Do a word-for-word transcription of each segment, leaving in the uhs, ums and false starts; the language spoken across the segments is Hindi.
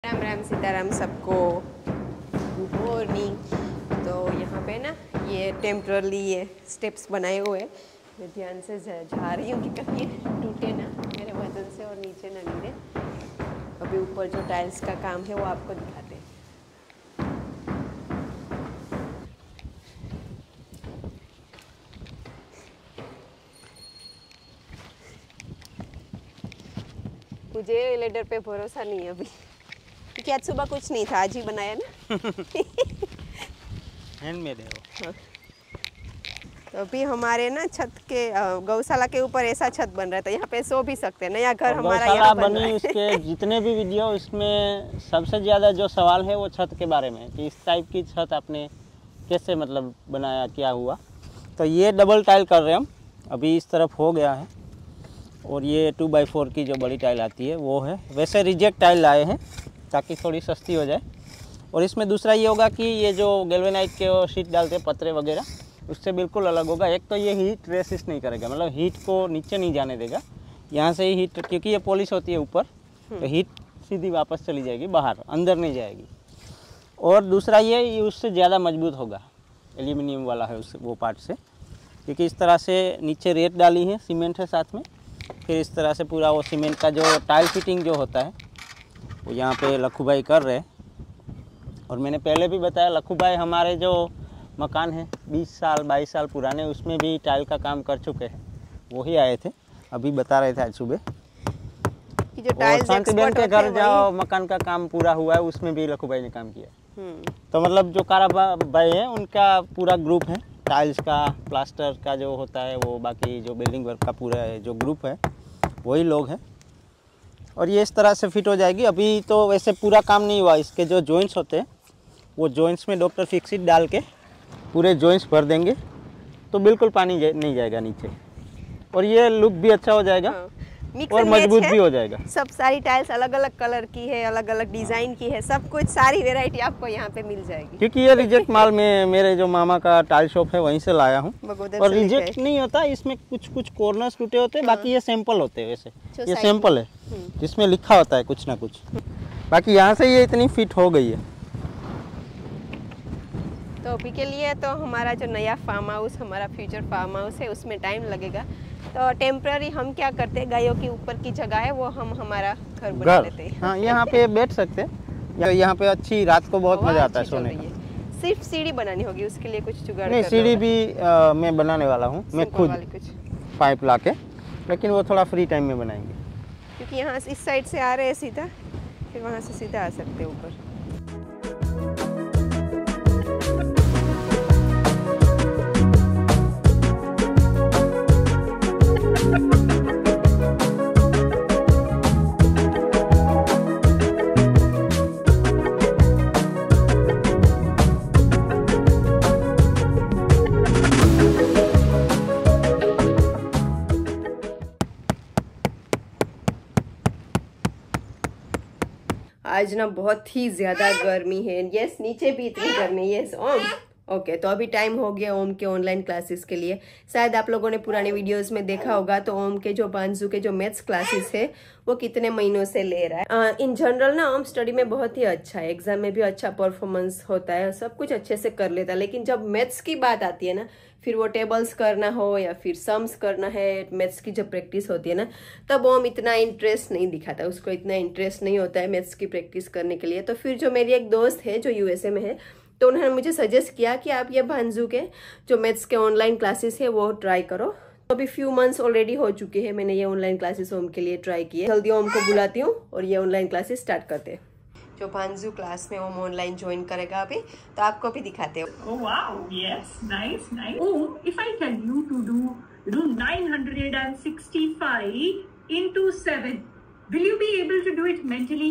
राम राम सीताराम सबको, गुड मॉर्निंग। तो यहाँ पे ना ये टेम्परली ये स्टेप्स बनाए हुए हैं। मैं ध्यान से जा रही हूँ कि कहीं टूटे ना मेरे वजन से और नीचे ना गिरे। अभी ऊपर जो टाइल्स का काम है वो आपको दिखाते हैं। मुझे लेडर पे भरोसा नहीं है अभी, क्योंकि आज सुबह कुछ नहीं था, आज ही बनाया ना। हैंडमेड है वो। हाँ। तो अभी हमारे ना छत के गौशाला के ऊपर ऐसा छत बन रहा है, तो यहाँ पे सो भी सकते हैं। नया घर हमारा यहाँ बन रहा है। उसके जितने भी वीडियो, इसमें सबसे ज़्यादा जो सवाल है वो छत के बारे में, कि इस टाइप की छत आपने कैसे मतलब बनाया, क्या हुआ। तो ये डबल टाइल कर रहे हैं हम, अभी इस तरफ हो गया है। और ये टू बाई फोर की जो बड़ी टाइल आती है वो है। वैसे रिजेक्ट टाइल लाए हैं ताकि थोड़ी सस्ती हो जाए। और इसमें दूसरा ये होगा कि ये जो गैल्वेनाइट के शीट डालते हैं पतरे वगैरह, उससे बिल्कुल अलग होगा। एक तो ये हीट रेसिस्ट नहीं करेगा, मतलब हीट को नीचे नहीं जाने देगा। यहाँ से ही हीट, क्योंकि ये पॉलिश होती है ऊपर, तो हीट सीधी वापस चली जाएगी बाहर, अंदर नहीं जाएगी। और दूसरा ये उससे ज़्यादा मजबूत होगा, एल्यूमिनियम वाला है उस वो पार्ट से, क्योंकि इस तरह से नीचे रेत डाली है, सीमेंट है साथ में। फिर इस तरह से पूरा वो सीमेंट का जो टाइल फिटिंग जो होता है वो यहाँ पे लखू भाई कर रहे हैं। और मैंने पहले भी बताया, लखू भाई हमारे जो मकान है बीस साल बाईस साल पुराने, उसमें भी टाइल का काम कर चुके हैं। वही आए थे, अभी बता रहे थे आज सुबह कि जो टाइल्स शांति बहन के घर जाओ, मकान का काम पूरा हुआ है, उसमें भी लखू भाई ने काम किया। तो मतलब जो कारा भाई है उनका पूरा ग्रुप है, टाइल्स का, प्लास्टर का जो होता है वो, बाकी जो बिल्डिंग वर्क का पूरा है जो ग्रुप है वही लोग हैं। और ये इस तरह से फिट हो जाएगी। अभी तो वैसे पूरा काम नहीं हुआ, इसके जो जॉइंट्स होते हैं वो जॉइंट्स में डॉक्टर फिक्सिट डाल के पूरे जॉइंट्स भर देंगे, तो बिल्कुल पानी नहीं जाएगा नीचे। और ये लुक भी अच्छा हो जाएगा। हाँ। और मजबूत भी हो जाएगा। सब सारी टाइल्स अलग अलग कलर की है, अलग अलग डिजाइन की है, सब कुछ सारी वैरायटी आपको यहाँ पे मिल जाएगी। क्योंकि ये रिजेक्ट माल में मेरे जो मामा का टाइल शॉप है वहीं से लाया हूँ। और रिजेक्ट नहीं होता, इसमें कुछ कुछ कॉर्नर्स टूटे होते हैं। हाँ। बाकी ये सैंपल होते हैं, वैसे ये सैंपल है जिसमें लिखा होता है कुछ ना कुछ। बाकी यहाँ से ये इतनी फिट हो गई है। तो अभी के लिए तो हमारा जो नया फार्म हाउस, हमारा फ्यूचर फार्म हाउस है, उसमें टाइम लगेगा। तो टेम्पररी हम क्या करते हैं, गायों की ऊपर की जगह है वो हम हमारा घर बना लेते हैं। हाँ, यहाँ पे बैठ सकते हैं। यहाँ पे अच्छी, रात को बहुत मजा आता है सोने का। सिर्फ सीढ़ी बनानी होगी, उसके लिए कुछ जुगाड़ नहीं, सीढ़ी भी आ, मैं बनाने वाला हूँ, मैं खुद पाइप ला के, लेकिन वो थोड़ा फ्री टाइम में बनाएंगे। क्योंकि यहाँ इस साइड से आ रहे हैं सीधा, फिर वहाँ से सीधा आ सकते हैं ऊपर। आज ना बहुत ही ज्यादा गर्मी है। यस, नीचे भी इतनी गर्मी है। Yes Om, okay. तो अभी टाइम हो गया ओम के ऑनलाइन क्लासेस के लिए। शायद आप लोगों ने पुराने वीडियोस में देखा होगा, तो ओम के जो बांजू के जो मैथ्स क्लासेस है वो कितने महीनों से ले रहा है। इन जनरल ना ओम स्टडी में बहुत ही अच्छा है, एग्जाम में भी अच्छा परफॉर्मेंस होता है, सब कुछ अच्छे से कर लेता है। लेकिन जब मैथ्स की बात आती है ना, फिर वो टेबल्स करना हो या फिर सम्स करना है, मैथ्स की जब प्रैक्टिस होती है ना, तब ओम इतना इंटरेस्ट नहीं दिखाता। उसको इतना इंटरेस्ट नहीं होता है मैथ्स की प्रैक्टिस करने के लिए। तो फिर जो मेरी एक दोस्त है जो यूएसए में है, तो उन्होंने मुझे सजेस्ट किया कि आप ये भांजू के जो मैथ्स के ऑनलाइन क्लासेस है वो ट्राई करो। अभी फ्यू मंथ्स ऑलरेडी हो चुके हैं, मैंने ये ऑनलाइन क्लासेस ओम के लिए ट्राई किए। जल्दी ओम को बुलाती हूँ और ये ऑनलाइन क्लासेस स्टार्ट करते हैं। जो भांजू क्लास में ओम ऑनलाइन ज्वाइन करेगा अभी, तो आपको भी दिखाते हैं। Oh wow, yes, nice, nice. Oh, if I tell you to do, you know, nine hundred sixty-five into seven, will you be able to do it mentally?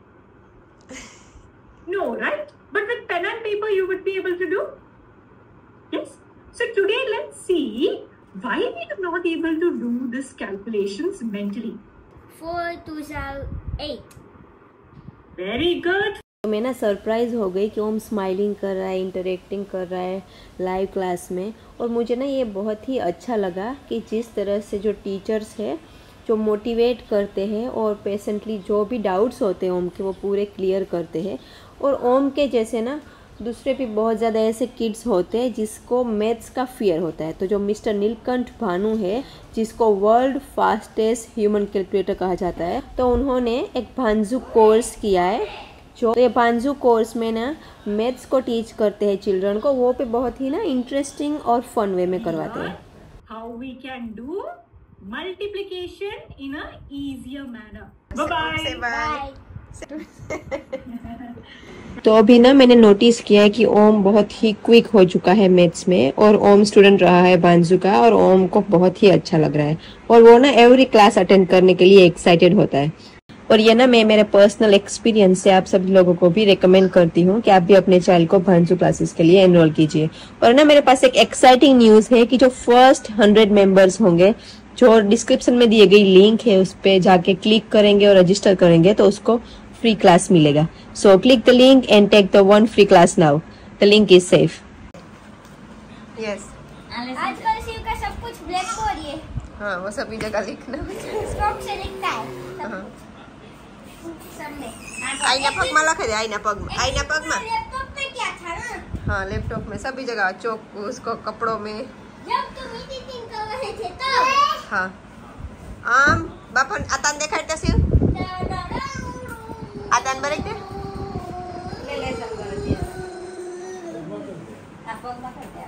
No, right? But with pen and paper, you would be able to do. Yes. So today, let's see why we are not able to do this calculations mentally. Four twos are eight. Very good. तो मैं ना सरप्राइज हो गई कि ओम स्माइलिंग कर रहा है, इंटरेक्टिंग कर रहा है लाइव क्लास में। और मुझे ना ये बहुत ही अच्छा लगा कि जिस तरह से जो टीचर्स है जो मोटिवेट करते हैं और पेशेंटली जो भी डाउट्स होते हैं ओम के वो पूरे क्लियर करते हैं। और ओम के जैसे ना दूसरे भी बहुत ज़्यादा ऐसे किड्स होते हैं जिसको मैथ्स का फियर होता है। तो जो मिस्टर नीलकंठ भानु है, जिसको वर्ल्ड फास्टेस्ट ह्यूमन कैलकुलेटर कहा जाता है, तो उन्होंने एक भांजू कोर्स किया है। जो ये भांजू कोर्स में ना मैथ्स को टीच करते हैं चिल्ड्रन को, वो पे बहुत ही ना इंटरेस्टिंग और फन वे में करवाते हैं। How we can do multiplication in a easier manner. Bye bye. तो अभी ना मैंने नोटिस किया है कि ओम बहुत ही क्विक हो चुका है मैथ्स में, और ओम स्टूडेंट रहा है भांजू का, और ओम को बहुत ही अच्छा लग रहा है और वो ना एवरी क्लास अटेंड करने के लिए एक्साइटेड होता है। और ये ना मैं मेरे पर्सनल एक्सपीरियंस से आप सभी लोगों को भी रेकमेंड करती हूँ कि आप भी अपने चाइल्ड को भांजू क्लासेस के लिए एनरोल कीजिए। और ना मेरे पास एक एक्साइटिंग न्यूज है कि जो फर्स्ट हंड्रेड मेंबर्स होंगे, जो डिस्क्रिप्शन में दी गई लिंक है उस पे जाके क्लिक करेंगे और रजिस्टर करेंगे तो उसको फ्री क्लास मिलेगा। So click the link and take the one free class now. The link is safe. Yes, आजकल शिव का सब कुछ ब्लैक बोर्ड है। हाँ, वो सभी जगह लिखना स्ट्रोक से लिखता है सब हाँ। कुछ। सब में आईना पग में लखे दे, आईना पग में, आईना पग में। लैपटॉप में क्या था ना? हाँ, लैपटॉप में सभी जगह, चौक उसको कपड़ों में। जब तुम मीटिंग कर रहे थे तब। हाँ, आम बापन आतान देखाड़ता सिर, आतान बरेक दे ले ले सब कर दिया। आप पग में कर दिया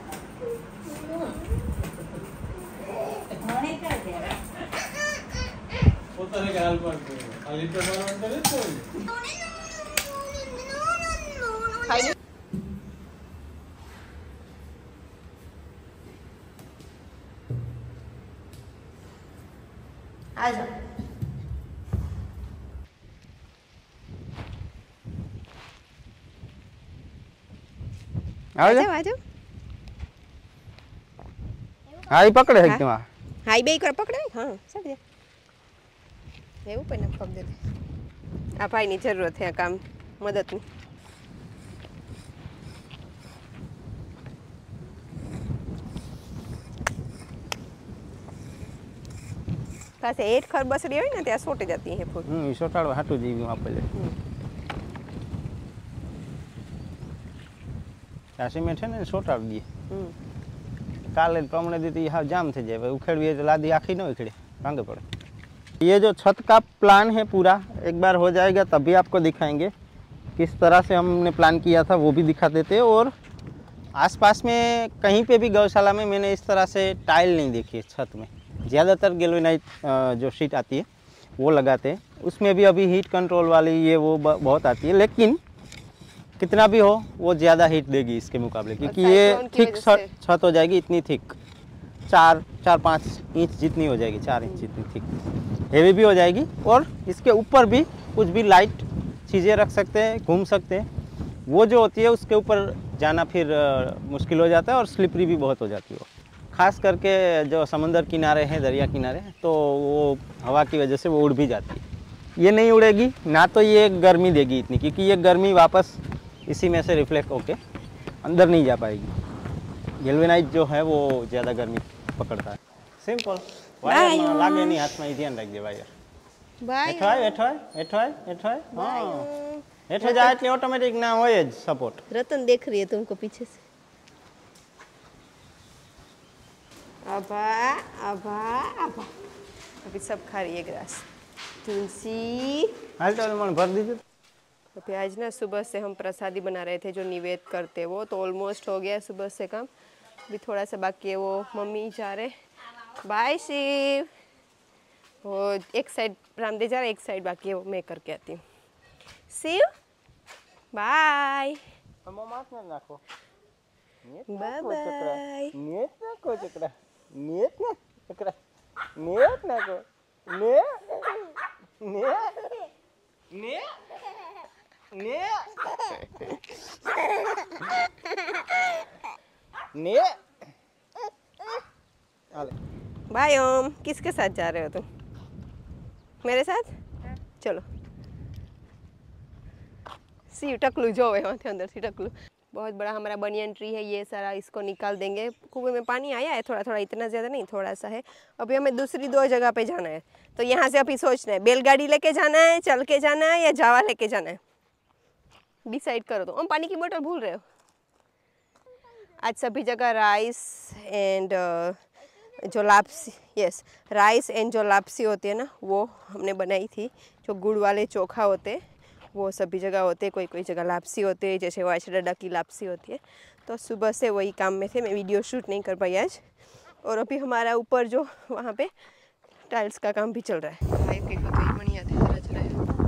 मोने कर दिया પોતાને ગાલ પર ખાલી પ્રમાણ કરે તો खाई आ जाओ। आ जा आ जाओ। હાઈ પકડે છે હા. તેમાં હાઈ બે કર પકડે હા સર દે એવું પણ પગ દે આ ભાઈની જરૂરત છે આ કામ મદદની પાસે એટ ખર બસડી હોય ને ત્યાં સોટી જતી હે ફૂલ હમ સોટાડવા હાટું જીવ્યું આપણે કાશી મેં છે ને સોટાડી દઈએ હમ काले प्रमाणे दी यहाँ जाम थे जाए उखेड़िए तो लादी आखी न उखेड़े भांगे पड़े। ये जो छत का प्लान है पूरा एक बार हो जाएगा तभी आपको दिखाएंगे किस तरह से हमने प्लान किया था, वो भी दिखा देते हैं। और आसपास में कहीं पे भी गौशाला में मैंने इस तरह से टाइल नहीं देखी है छत में। ज़्यादातर गैल्वेनाइट जो शीट आती है वो लगाते हैं, उसमें भी अभी हीट कंट्रोल वाली ये वो बहुत आती है, लेकिन कितना भी हो वो ज़्यादा हीट देगी इसके मुकाबले, क्योंकि ये थिक छत हो जाएगी, इतनी थिक चार चार पाँच इंच जितनी हो जाएगी, चार इंच जितनी थिक हेवी भी हो जाएगी। और इसके ऊपर भी कुछ भी लाइट चीज़ें रख सकते हैं, घूम सकते हैं। वो जो होती है उसके ऊपर जाना फिर मुश्किल हो जाता है और स्लिपरी भी बहुत हो जाती है। खास करके जो समंदर किनारे हैं, दरिया किनारे, तो वो हवा की वजह से वो उड़ भी जाती है। ये नहीं उड़ेगी ना, तो ये गर्मी देगी इतनी, क्योंकि ये गर्मी वापस इसी में से रिफ्लेक्ट होके अंदर नहीं जा पाएगी। गैल्वेनाइट जो है वो ज़्यादा गर्मी पकड़ता है। सिंपल वायर में लागे नहीं हाथ में, ध्यान रख दे वायर। बाय हेठो आय हेठो आय हेठो आय हेठो आय हां हेठो जाए એટલે ઓટોમેટિક ના હોય જ સપોર્ट। रतन देख रही है तुमको पीछे से। अबा अबा अबा अभी सब खा रही है ग्रास। तुलसी हाल तो मन भर दीजिए। अभी आज ना सुबह से हम प्रसादी बना रहे थे जो निवेद करते वो, तो ऑलमोस्ट हो गया सुबह से काम, अभी थोड़ा सा बाकी है। वो मम्मी जा रहे, बाय शिव। वो एक साइड रामदेव जा रहे, एक साइड बाकी है, वो मैं करके आती हूँ। शिव बाय माथ में नाखो, बाय बाय। नेट नाखो चकड़ा, नेट ना चकड़ा, नेट नाखो, ने ने ने ने ने बाय ओम। किसके साथ जा रहे हो तुम? मेरे साथ? चलो। सी टकलू जो है वहाँ थे अंदर सी टकलू। बहुत बड़ा हमारा बनियन ट्री है, ये सारा इसको निकाल देंगे। कुएं में पानी आया है थोड़ा थोड़ा, इतना ज़्यादा नहीं, थोड़ा सा है। अभी हमें दूसरी दो जगह पे जाना है, तो यहाँ से अभी सोचना है बैलगाड़ी लेके जाना है, चल के जाना है या जावा लेके जाना है, डिसाइड करो। तो हम पानी की बोतल भूल रहे हो। आज सभी जगह राइस एंड जो लापसी, यस राइस एंड जो लापसी होती है ना, वो हमने बनाई थी। जो गुड़ वाले चोखा होते वो सभी जगह होते, कोई कोई जगह लापसी होते हैं, जैसे वाइस डडा की लापसी होती है। तो सुबह से वही काम में थे, मैं वीडियो शूट नहीं कर पाई आज। और अभी हमारा ऊपर जो वहाँ पे टाइल्स का काम भी चल रहा है। भाई के को तो मनी आते जरा जरा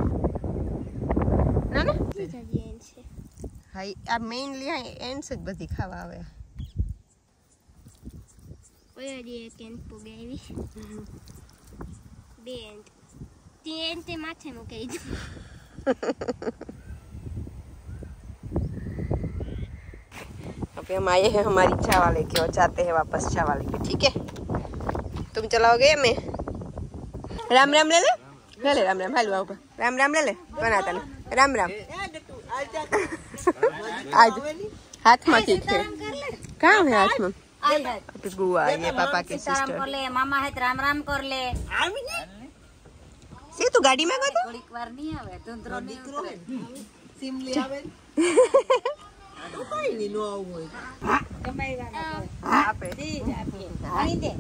ना ना हाई अब मेनली एंड से बस दिखावा आवे ઓય દી કેન પુગાવી બેન્ડ તેન તે માથે મુકાઈ દો अभी हम आए हैं हमारी चावा लेके और जाते हैं वापस चावा लेके, ठीक है? तुम चलाओगे मैं राम राम ले ले ले ले राम राम हेलो ऊपर राम राम ले ले बनाता ना राम राम आज हाथ में ठीक है, कहाँ है हाथ में? अभी बुआ ये पापा के सिस्टर कर ले मामा है राम राम कर ले से तू गाड़ी में गयो तो થોડીક વાર નહીં આવે તુંતરો નહીં ઉતરે સિમ લઈ આવે તો કઈ નહીં નો આવું હોય કમાઈ વાળા આપે દે જ આપે આની દે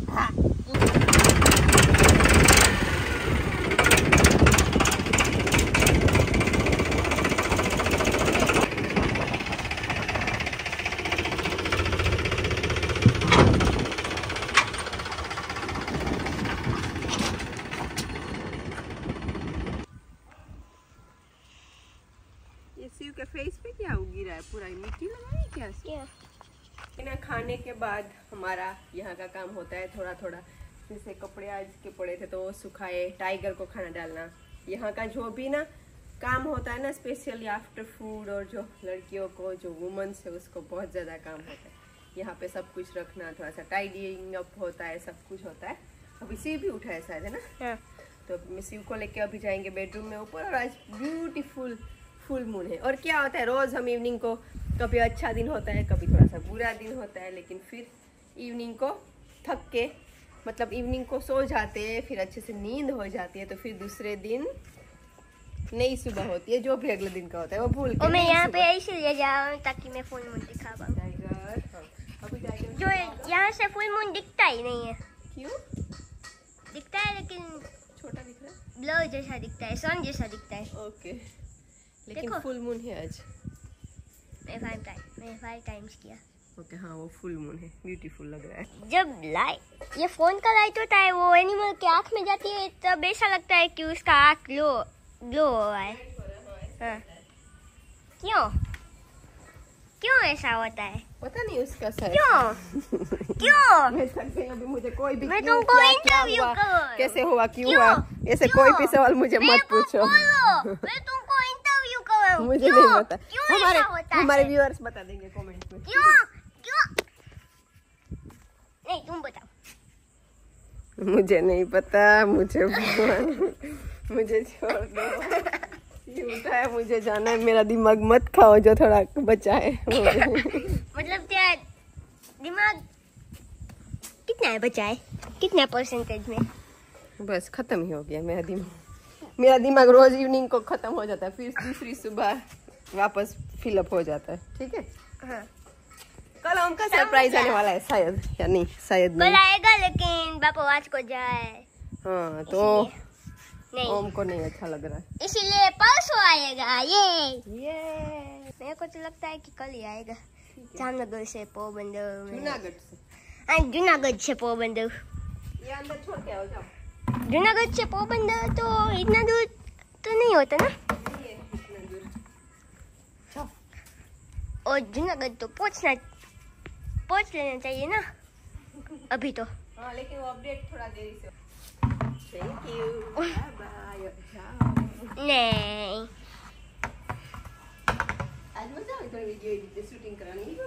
शिव के फेस पे क्या उगी रहा है? पूरा मिट्टी लगाई क्या? क्या ना खाने के बाद हमारा यहाँ का काम होता है थोड़ा थोड़ा, जैसे कपड़े आज के पड़े थे तो वो सुखाए, टाइगर को खाना डालना, यहाँ का जो भी ना काम होता है ना स्पेशली आफ्टर फूड, और जो लड़कियों को जो वुमेन्स है उसको बहुत ज़्यादा काम होता है यहाँ पे सब कुछ रखना, थोड़ा सा टाइडिंग अप होता है, सब कुछ होता है। अभी शिव भी उठा है शायद, है ना? तो मैं शिव को लेके अभी जाएंगे बेडरूम में ऊपर, और आज ब्यूटीफुल फुल मून है। और क्या होता है रोज़ हम इवनिंग को, कभी अच्छा दिन होता है कभी थोड़ा सा बुरा दिन होता है, लेकिन फिर इवनिंग को थक के, मतलब इवनिंग को सो जाते हैं, फिर अच्छे से नींद हो जाती है, तो फिर दूसरे दिन नई सुबह होती है, जो भी अगले दिन का होता है वो भूल के। और मैं यहाँ पे इसलिए जा रहा हूँ ताकि मैं फुल मून दिखा पाऊँ। टाइगर हाँ, अभी टाइगर जो यहाँ से फुल मून दिखता ही नहीं है। क्यों दिखता है लेकिन छोटा दिख रहा है? ब्लर जैसा दिखता है, सन जैसा दिखता है। ओके, लेकिन देखो। फुल मून है आज। मैं फाइव टाइम मैं फाइव टाइम्स किया। ओके हाँ वो फुल मून है, ब्यूटीफुल लग रहा है। जब लाइट ये फोन का लाइट होता है वो एनिमल की आँख में जाती है तब ऐसा लगता है कि उसका आँख ग्लो ग्लो हो रहा है। हाँ। क्यों क्यों ऐसा होता है? पता नहीं उसका सर क्यों क्यों मैं थक गई अभी, मुझे कोई भी मैं क्यों, तुमको क्या, क्या इंटरव्यू हुआ, करूँ। कैसे हुआ, क्यों क्यों? हुआ, ऐसे क्यों? कोई भी सवाल मुझे मेरे मत को पूछो। बोलो, मैं तुमको इंटरव्यू करूँ। मुझे क्यों? नहीं पता, क्यों हमारे ऐसा होता हमारे है? व्यूअर्स बता देंगे कमेंट में। क्यों क्यों नहीं तुम बताओ। मुझे नहीं पता, मुझे मुझे छोड़ दो, ये उठा है, मुझे जाना है, मेरा दिमाग मत खाओ जो थोड़ा बचा है। मतलब तेरा दिमाग कितना है बचा है, कितना परसेंटेज में? बस खत्म ही हो गया मेरा दिमाग। मेरा दिमाग रोज इवनिंग को खत्म हो जाता है, फिर दूसरी सुबह वापस फिलअप हो जाता है। ठीक है हाँ। कल उनका सरप्राइज आने वाला है शायद, या नहीं शायद कल नहीं। आएगा लेकिन बापा आज को जाए हाँ तो नहीं, ओम को नहीं अच्छा लग रहा है, इसीलिए परसों आएगा। ये ये मेरे को तो लगता है कि कल ही आएगा। जामनगर से पोरबंदर में। जूनागढ़ से हाँ, जूनागढ़ से पोरबंदर। ये अंदर छोड़ के आओ, जाओ। जूनागढ़ से पोरबंदर तो इतना दूर तो नहीं होता ना, ये इतना दूर। और जूनागढ़ तो पहुँचना पहुँच लेना चाहिए ना अभी तो। हाँ लेकिन वो अपडेट थोड़ा देरी से। थैंक यू, बाय बाय, जाओ। नहीं आज मजा आई थोड़ी वीडियो एडिट शूटिंग करानी।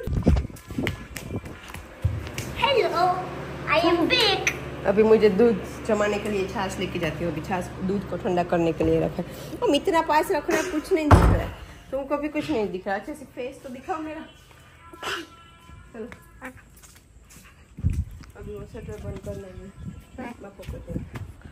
Hello I am back. अभी मुझे दूध जमाने के लिए छाछ लेके जाती हूँ, अभी छाछ दूध को ठंडा करने के लिए रखा है। हम इतना पास रख रहे हैं, कुछ नहीं दिख रहा है। तुमको भी कुछ नहीं दिख रहा, अच्छे से फेस तो दिखाओ मेरा। चलो अभी वो शटर बंद कर लेंगे। मैं पकड़ दूँ।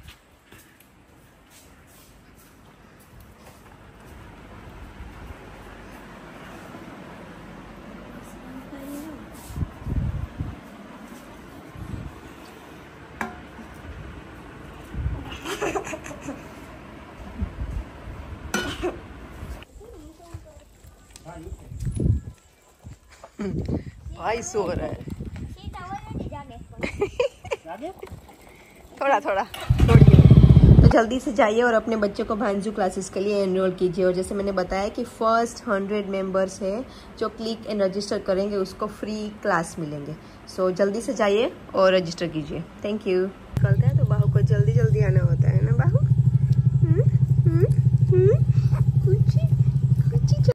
भाई सो रहा है। थोड़ा थोड़ा छोड़िए। तो जल्दी से जाइए और अपने बच्चे को भांजू क्लासेस के लिए एनरोल कीजिए। और जैसे मैंने बताया कि फर्स्ट हंड्रेड मेंबर्स है जो क्लिक एंड रजिस्टर करेंगे उसको फ्री क्लास मिलेंगे। सो जल्दी से जाइए और रजिस्टर कीजिए। Thank you. निकलते हैं तो बाहु को जल्दी जल्दी